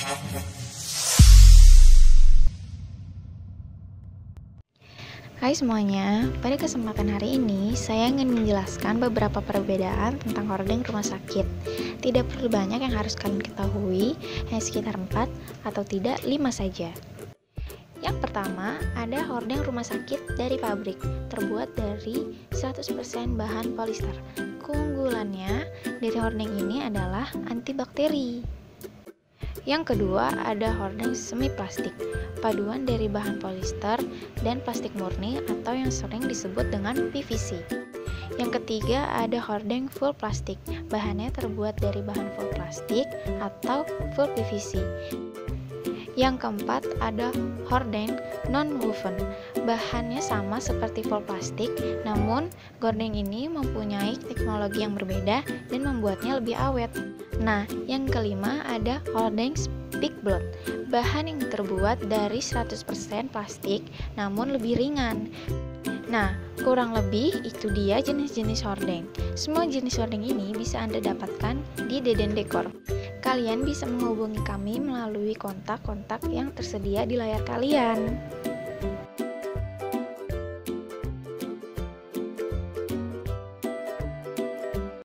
Hai semuanya, pada kesempatan hari ini saya ingin menjelaskan beberapa perbedaan tentang hordeng rumah sakit. Tidak perlu banyak yang harus kalian ketahui, hanya sekitar 4 atau tidak 5 saja. Yang pertama, ada hordeng rumah sakit dari pabrik, terbuat dari 100% bahan polister. Keunggulannya dari hordeng ini adalah antibakteri. Yang kedua, ada hordeng semi plastik, paduan dari bahan polister dan plastik murni atau yang sering disebut dengan PVC. Yang ketiga, ada hordeng full plastik, bahannya terbuat dari bahan full plastik atau full PVC. Yang keempat, ada hordeng non-woven, bahannya sama seperti full plastik, namun hordeng ini mempunyai teknologi yang berbeda dan membuatnya lebih awet. Nah, yang kelima ada hordeng spiikblad, bahan yang terbuat dari 100% plastik namun lebih ringan. Nah, kurang lebih itu dia jenis-jenis hordeng. Semua jenis hordeng ini bisa Anda dapatkan di Deden Dekor. Kalian bisa menghubungi kami melalui kontak-kontak yang tersedia di layar kalian.